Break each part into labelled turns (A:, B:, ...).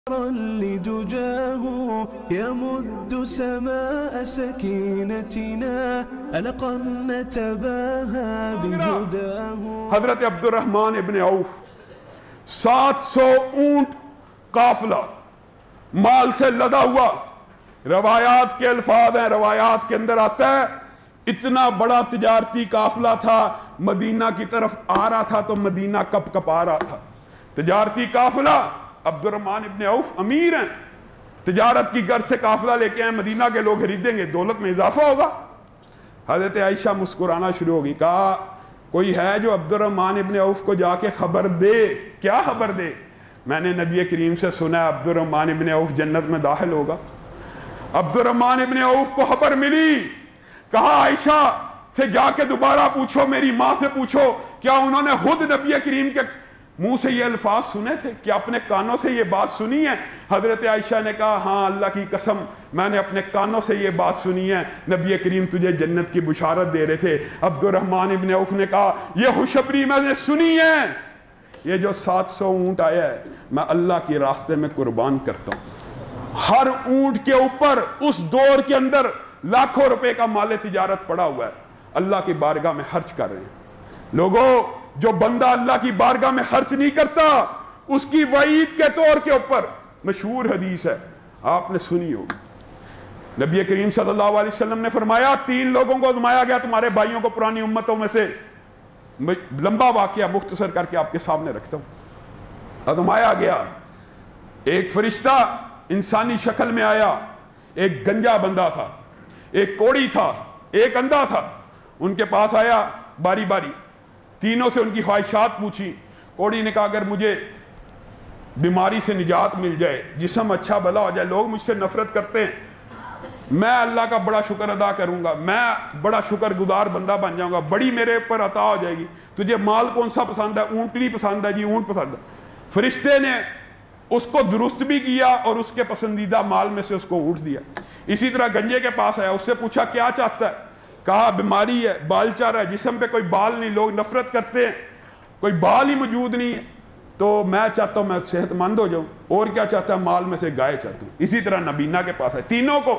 A: لدجاه يمد سماء سكينتنا ألقا نتباهى بهداه.
B: حضرت عبد الرحمن ابن عوف 700 اونٹ قافلہ مال سے لدا ہوا. روایات کے الفاظ ہیں، روایات کے اندر آتا ہے اتنا بڑا تجارتی قافلہ تھا، مدینہ کی طرف آ رہا تھا تو مدینہ کپ کپ آ رہا تھا. تجارتی قافلہ، عبد الرحمن ابن عوف امیر ہیں، تجارت کی غرض سے قافلہ لے کے آئے، مدینہ کے لوگ خریدیں گے، دولت میں اضافہ ہوگا. حضرت عائشہ مسکرانا شروع ہوگی، کہا کوئی ہے جو عبد الرحمن ابن عوف کو جا کے خبر دے. کیا خبر دے؟ میں نے نبی کریم سے سنا عبد الرحمن ابن عوف جنت میں داخل ہوگا. عبد الرحمن ابن عوف کو خبر ملی، کہا عائشہ سے جا کے دوبارہ پوچھو، میری ماں سے پوچھو کیا انہوں نے خود نبی کریم کے منہ سے یہ الفاظ سنے تھے، کیا اپنے کانوں سے یہ بات سنی ہے؟ حضرت عائشہ نے کہا ہاں اللہ کی قسم میں نے اپنے کانوں سے یہ بات سنی ہے، نبی کریم تجھے جنت کی بشارت دے رہے تھے. عبد الرحمن ابن عوف نے کہا یہ خوشخبری میں نے سنی ہے، یہ جو 700 اونٹ آیا ہے میں اللہ کے راستے میں قربان کرتا ہوں. ہر اونٹ کے اوپر اس دور کے اندر لاکھوں روپے کا مال تجارت پڑا ہوا ہے، اللہ کی بارگاہ میں خرچ کر رہے ہیں. لوگوں جو بندہ اللہ کی بارگاہ میں خرچ نہیں کرتا اس کی وعید کے طور کے اوپر مشہور حدیث ہے، آپ نے سنی ہوگی. نبی کریم صلی اللہ علیہ وسلم نے فرمایا 3 لوگوں کو آزمایا گیا تمہارے بھائیوں کو پرانی امتوں میں سے. لمبا واقعہ مختصر کر کے آپ کے سامنے رکھتا ہوں. آزمایا گیا، ایک فرشتہ انسانی شکل میں آیا، ایک گنجا بندہ تھا، ایک کوڑی تھا، ایک اندھا تھا. ان کے پاس آیا باری باری، تینوں سے ان کی خواہشات پوچھی. کوڑی نے کہا اگر مجھے بیماری سے نجات مل جائے، جسم اچھا بھلا ہو جائے، لوگ مجھ سے نفرت کرتے ہیں، میں اللہ کا بڑا شکر ادا کروں گا، میں بڑا شکر گزار بندہ بن جاؤں گا، بڑی میرے اوپر عطا ہو جائے گی. تجھے مال کون سا پسند ہے؟ اونٹنی پسند ہے جی، اونٹ پسند ہے. فرشتے نے اس کو درست بھی کیا اور اس کے پسندیدہ مال میں سے اس کو اونٹ دیا. اسی طرح گنجے کے پاس آیا، اس سے پوچھا کیا چاہتا ہے؟ کہا بیماری ہے، بال چاہ رہا ہے، جسم پہ کوئی بال نہیں، لوگ نفرت کرتے ہیں، کوئی بال ہی موجود نہیں ہے، تو میں چاہتا ہوں میں صحت مند ہو جاؤں. اور کیا چاہتا ہے؟ مال میں سے گائے چاہتا ہوں. اسی طرح نبینہ کے پاس ہے. تینوں کو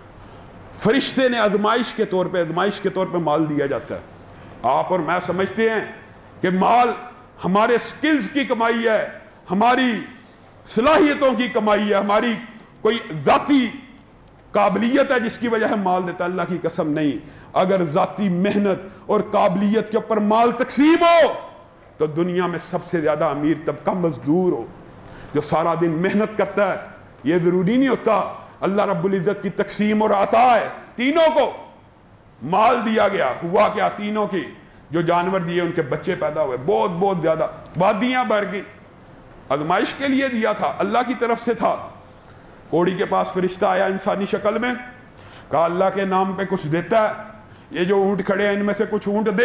B: فرشتے نے آزمائش کے طور پہ مال دیا جاتا ہے. آپ اور میں سمجھتے ہیں کہ مال ہمارے سکلز کی کمائی ہے، ہماری صلاحیتوں کی کمائی ہے، ہماری کوئی ذاتی قابلیت ہے جس کی وجہ ہے مال دیتا. اللہ کی قسم نہیں. اگر ذاتی محنت اور قابلیت کے اوپر مال تقسیم ہو تو دنیا میں سب سے زیادہ امیر طبقہ مزدور ہو جو سارا دن محنت کرتا ہے. یہ ضروری نہیں ہوتا. اللہ رب العزت کی تقسیم اور عطا ہے. تینوں کو مال دیا گیا. ہوا کیا؟ تینوں کی جو جانور دیے ان کے بچے پیدا ہوئے، بہت بہت زیادہ، وادیاں بھر گئی. آزمائش کے لیے دیا تھا، اللہ کی طرف سے تھا. کوڑی کے پاس فرشتہ آیا انسانی شکل میں، کہا اللہ کے نام پہ کچھ دیتا ہے؟ یہ جو اونٹ کھڑے ہیں ان میں سے کچھ اونٹ دے.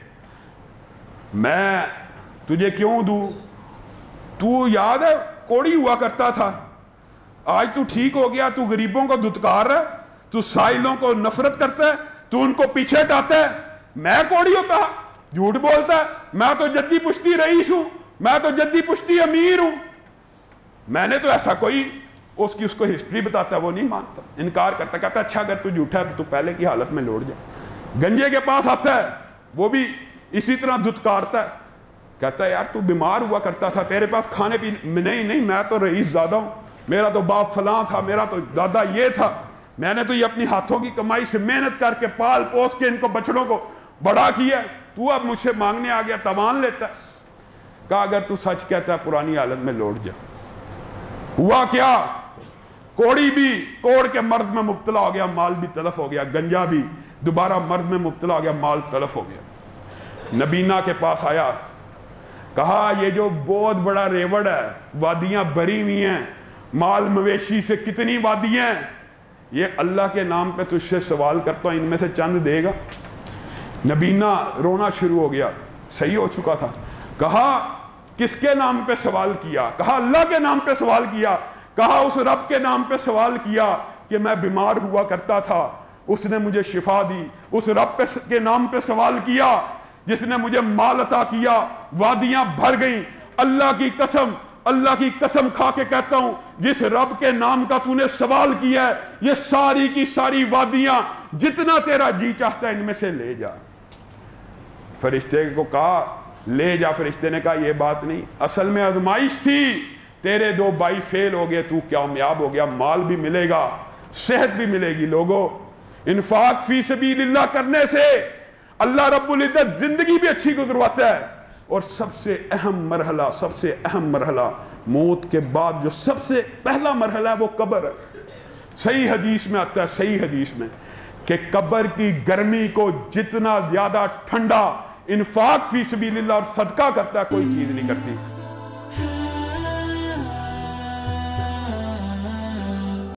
B: میں تجھے کیوں دوں؟ تو یاد ہے کوڑی ہوا کرتا تھا، آج تو ٹھیک ہو گیا، تو غریبوں کو دھتکار رہا ہے، تو سائلوں کو نفرت کرتا ہے، تو ان کو پیچھے ہٹاتا ہے. میں کوڑی ہوتا، جھوٹ بولتا ہے، میں تو جدی پشتی رئیس ہوں، میں تو جدی پشتی امیر ہوں. میں نے تو ایسا کوئی اس کو ہسٹری بتاتا ہے، وہ نہیں مانتا، انکار کرتا، کہتا اچھا اگر تو جھوٹا ہے تو پہلے کی حالت میں لوٹ جا. گنجے کے پاس آتا ہے، وہ بھی اسی طرح دھتکارتا ہے، کہتا ہے یار تو بیمار ہوا کرتا تھا، تیرے پاس کھانے پینے نہیں میں تو رئیس زیادہ ہوں، میرا تو باپ فلاں تھا، میرا تو دادا یہ تھا، میں نے تو یہ اپنی ہاتھوں کی کمائی سے محنت کر کے پال پوس کے ان کو بچڑوں کو بڑا کیا، تو اب مجھ سے مانگنے آ گیا، تاوان لیتا ہے. کہا اگر تو سچ کہتا ہے پرانی حالت میں لوٹ جا. ہوا کیا؟ کوڑی بھی کوڑ کے مرض میں مبتلا ہو گیا، مال بھی تلف ہو گیا. گنجا بھی دوبارہ مرض میں مبتلا ہو گیا، مال تلف ہو گیا. نبینہ کے پاس آیا، کہا یہ جو بہت بڑا ریوڑ ہے، وادیاں بھری ہوئی ہیں، مال مویشی سے کتنی وادیاں ہیں، یہ اللہ کے نام پہ تجھ سے سوال کرتا ہوں، ان میں سے چند دے گا؟ نبینہ رونا شروع ہو گیا، صحیح ہو چکا تھا. کہا کس کے نام پہ سوال کیا؟ کہا اللہ کے نام پہ سوال کیا. کہا اس رب کے نام پہ سوال کیا کہ میں بیمار ہوا کرتا تھا، اس نے مجھے شفا دی. اس رب کے نام پہ سوال کیا جس نے مجھے مال عطا کیا، وادیاں بھر گئیں. اللہ کی قسم اللہ کی قسم کھا کے کہتا ہوں جس رب کے نام کا تو نے سوال کیا ہے یہ ساری کی ساری وادیاں جتنا تیرا جی چاہتا ہے ان میں سے لے جا. فرشتے کو کہا لے جا. فرشتے نے کہا یہ بات نہیں, اصل میں آزمائش تھی, تیرے 2 بھائی فیل ہو گئے, تو کامیاب ہو گیا, مال بھی ملے گا, صحت بھی ملے گی. لوگوں انفاق فی سبیل اللہ کرنے سے اللہ رب العزت زندگی بھی اچھی گزرواتا ہے. اور سب سے اہم مرحلہ موت کے بعد جو سب سے پہلا مرحلہ ہے وہ قبر ہے. صحیح حدیث میں آتا ہے, صحیح حدیث میں, کہ قبر کی گرمی کو جتنا زیادہ ٹھنڈا انفاق فی سبیل اللہ اور صدقہ کرتا ہے کوئی چیز نہیں کرتی.